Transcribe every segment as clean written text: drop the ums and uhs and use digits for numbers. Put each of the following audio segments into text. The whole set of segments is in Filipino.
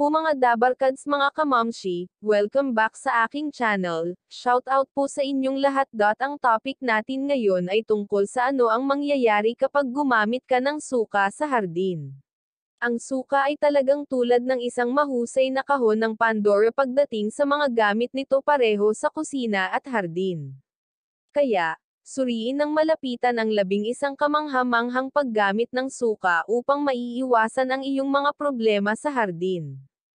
po mga dabarkads mga kamamshi, welcome back sa aking channel. Shoutout po sa inyong lahat. Ang topic natin ngayon ay tungkol sa ano ang mangyayari kapag gumamit ka ng suka sa hardin. Ang suka ay talagang tulad ng isang mahusay na kahon ng Pandora pagdating sa mga gamit nito pareho sa kusina at hardin. Kaya, suriin ng malapitan ang 11 kamangha-manghang paggamit ng suka upang maiiwasan ang iyong mga problema sa hardin.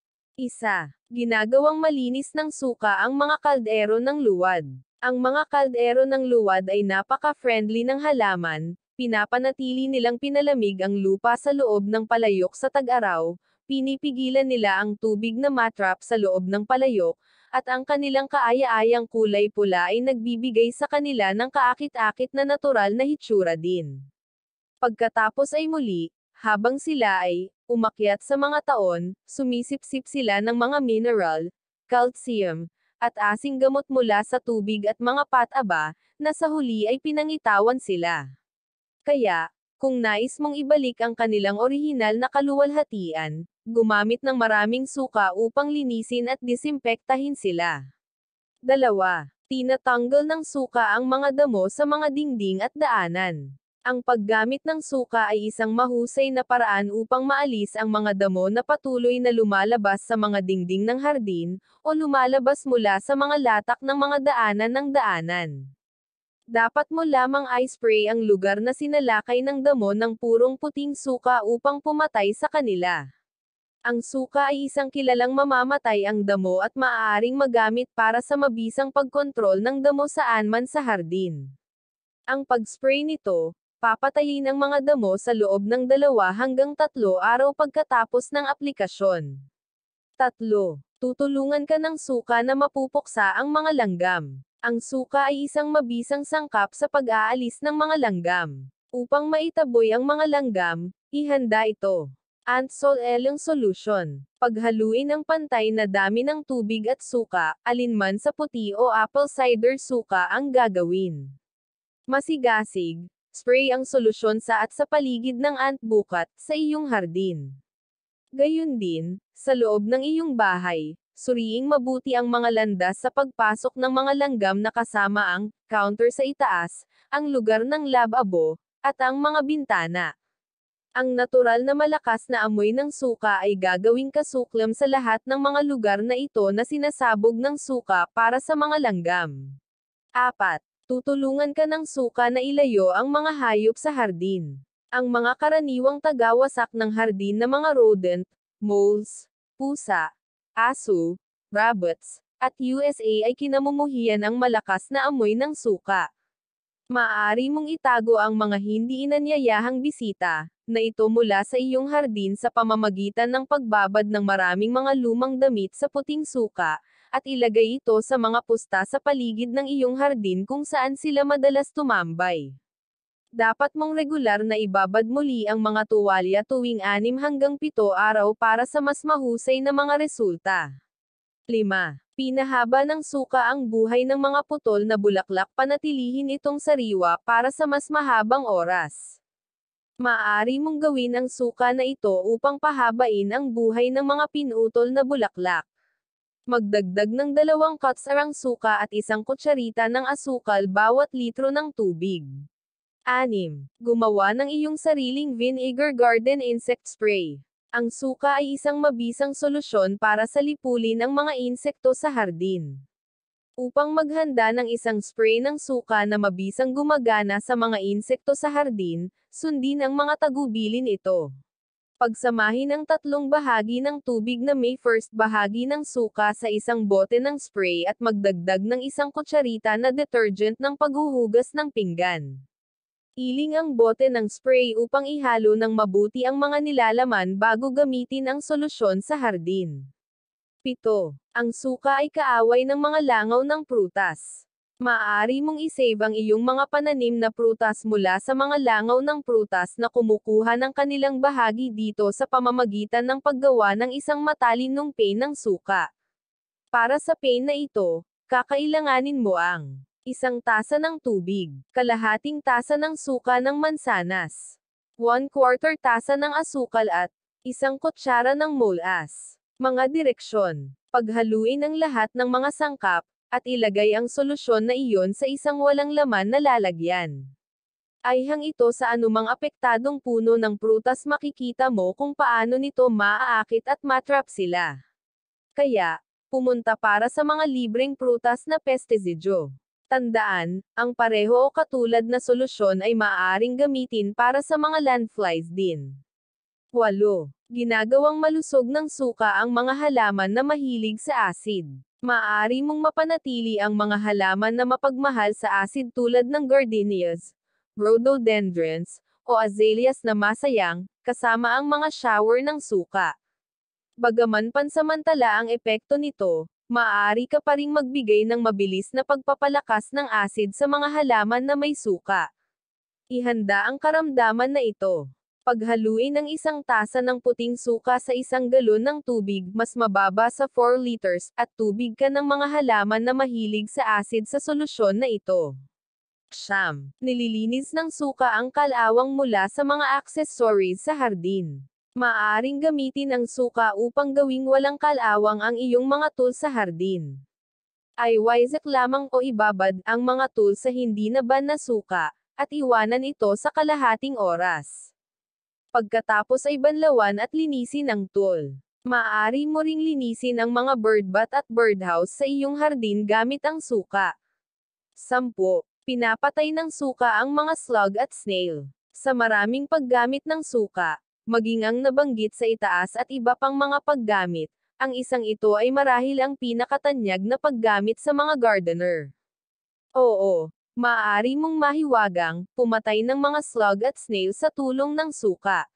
1. Ginagawang malinis ng suka ang mga kaldero ng luwad. Ang mga kaldero ng luwad ay napaka-friendly ng halaman, pinapanatili nilang pinalamig ang lupa sa loob ng palayok sa tag-araw, pinipigilan nila ang tubig na matrap sa loob ng palayok, at ang kanilang kaaya-ayang kulay pula ay nagbibigay sa kanila ng kaakit-akit na natural na hitsura din. Pagkatapos ay muli, habang sila ay umakyat sa mga taon, sumisipsip sila ng mga mineral, calcium, at asing gamot mula sa tubig at mga pataba, na sa huli ay pinangitawan sila. Kaya, kung nais mong ibalik ang kanilang orihinal na kaluwalhatian, gumamit ng maraming suka upang linisin at disimpektahin sila. 2. Tinatanggal ng suka ang mga damo sa mga dingding at daanan. Ang paggamit ng suka ay isang mahusay na paraan upang maalis ang mga damo na patuloy na lumalabas sa mga dingding ng hardin, o lumalabas mula sa mga latak ng mga daanan ng daanan. Dapat mo lamang i-spray ang lugar na sinalakay ng damo ng purong puting suka upang pumatay sa kanila. Ang suka ay isang kilalang mamamatay ang damo at maaaring magamit para sa mabisang pagkontrol ng damo saan man sa hardin. Ang pag-spray nito, papatayin ang mga damo sa loob ng 2 hanggang 3 araw pagkatapos ng aplikasyon. 3. Tutulungan ka ng suka na mapupuksa ang mga langgam. Ang suka ay isang mabisang sangkap sa pag-aalis ng mga langgam. Upang maitaboy ang mga langgam, ihanda ito. Ant Solelong Solution. Paghaluin ang pantay na dami ng tubig at suka, alinman sa puti o apple cider suka ang gagawin. Masigasig, spray ang solusyon sa at sa paligid ng ant bukat sa iyong hardin. Gayun din, sa loob ng iyong bahay, suriing mabuti ang mga landas sa pagpasok ng mga langgam na kasama ang counter sa itaas, ang lugar ng lababo, at ang mga bintana. Ang natural na malakas na amoy ng suka ay gagawing kasuklam sa lahat ng mga lugar na ito na sinasabog ng suka para sa mga langgam. 4. Tutulungan ka ng suka na ilayo ang mga hayop sa hardin. Ang mga karaniwang tagawasak ng hardin na mga rodent, moles, pusa, aso, rabbits, at USA ay kinamumuhian ang malakas na amoy ng suka. Maaari mong itago ang mga hindi inanyayahang bisita, na ito mula sa iyong hardin sa pamamagitan ng pagbabad ng maraming mga lumang damit sa puting suka, at ilagay ito sa mga pusta sa paligid ng iyong hardin kung saan sila madalas tumambay. Dapat mong regular na ibabad muli ang mga tuwalya tuwing 6 hanggang 7 araw para sa mas mahusay na mga resulta. 5. Pinahaba ng suka ang buhay ng mga putol na bulaklak. Panatilihin itong sariwa para sa mas mahabang oras. Maaari mong gawin ang suka na ito upang pahabain ang buhay ng mga pinutol na bulaklak. Magdagdag ng 2 cuts ang suka at 1 kutsarita ng asukal bawat litro ng tubig. 6. Gumawa ng iyong sariling vinegar garden insect spray. Ang suka ay isang mabisang solusyon para sa lipulin ang mga insekto sa hardin. Upang maghanda ng isang spray ng suka na mabisang gumagana sa mga insekto sa hardin, sundin ang mga tagubilin ito. Pagsamahin ang 3 bahagi ng tubig na may first bahagi ng suka sa isang bote ng spray at magdagdag ng 1 kutsarita na detergent ng paghuhugas ng pinggan. Iling ang bote ng spray upang ihalo ng mabuti ang mga nilalaman bago gamitin ang solusyon sa hardin. 7. Ang suka ay kaaway ng mga langaw ng prutas. Maaari mong isave ang iyong mga pananim na prutas mula sa mga langaw ng prutas na kumukuha ng kanilang bahagi dito sa pamamagitan ng paggawa ng isang matalinong paste ng suka. Para sa paste na ito, kakailanganin mo ang 1 tasa ng tubig, kalahating tasa ng suka ng mansanas, 1/4 tasa ng asukal at 1 kutsara ng molas. Mga direksyon. Paghaluin ang lahat ng mga sangkap, at ilagay ang solusyon na iyon sa isang walang laman na lalagyan. Ayhang ito sa anumang apektadong puno ng prutas, makikita mo kung paano nito maaakit at matrap sila. Kaya, pumunta para sa mga libreng prutas na pestisidyo. Tandaan, ang pareho o katulad na solusyon ay maaaring gamitin para sa mga landflies din. 8. Ginagawang malusog ng suka ang mga halaman na mahilig sa asid. Maaari mong mapanatili ang mga halaman na mapagmahal sa asid tulad ng gardenias, rhododendrons, o azaleas na masayang, kasama ang mga shower ng suka. Bagaman pansamantala ang epekto nito, maaari ka pa ring magbigay ng mabilis na pagpapalakas ng asid sa mga halaman na may suka. Ihanda ang karamdaman na ito. Paghaluin ang isang tasa ng puting suka sa isang galon ng tubig, mas mababa sa 4 liters, at tubig ka ng mga halaman na mahilig sa asid sa solusyon na ito. 9. Nililinis ng suka ang kalawang mula sa mga accessories sa hardin. Maaaring gamitin ang suka upang gawing walang kalawang ang iyong mga tools sa hardin. Iwasak lamang o ibabad ang mga tools sa hindi naban na suka, at iwanan ito sa kalahating oras. Pagkatapos ay banlawan at linisin ang tool. Maaari mo ring linisin ang mga birdbath at birdhouse sa iyong hardin gamit ang suka. 10. Pinapatay ng suka ang mga slug at snail. Sa maraming paggamit ng suka, maging ang nabanggit sa itaas at iba pang mga paggamit, ang isang ito ay marahil ang pinakatanyag na paggamit sa mga gardener. Oo, maaari mong mahiwagang pumatay ng mga slug at snail sa tulong ng suka.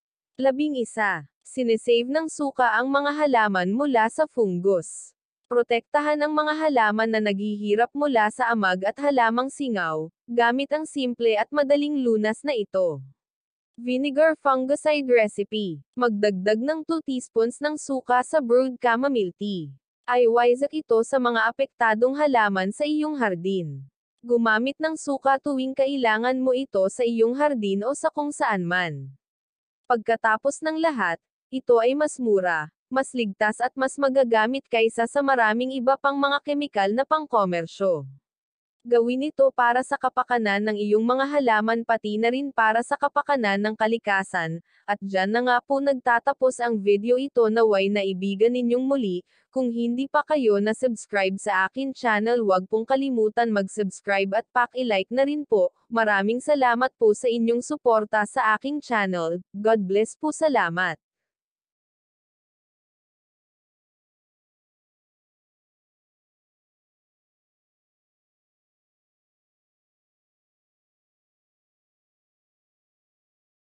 11. Sinesave ng suka ang mga halaman mula sa fungus. Protektahan ang mga halaman na naghihirap mula sa amag at halamang singaw, gamit ang simple at madaling lunas na ito. Vinegar fungicide recipe. Magdagdag ng 2 teaspoons ng suka sa brewed chamomile tea. Iwasak ito sa mga apektadong halaman sa iyong hardin. Gumamit ng suka tuwing kailangan mo ito sa iyong hardin o sa kung saan man. Pagkatapos ng lahat, ito ay mas mura, mas ligtas at mas magagamit kaysa sa maraming iba pang mga kemikal na pangkomersyo. Gawin ito para sa kapakanan ng iyong mga halaman, pati na rin para sa kapakanan ng kalikasan, at dyan na nga po nagtatapos ang video ito. Naway naibigan ninyong muli. Kung hindi pa kayo na-subscribe sa akin channel, huwag pong kalimutan mag-subscribe at paki-like na rin po. Maraming salamat po sa inyong suporta sa aking channel. God bless po, salamat.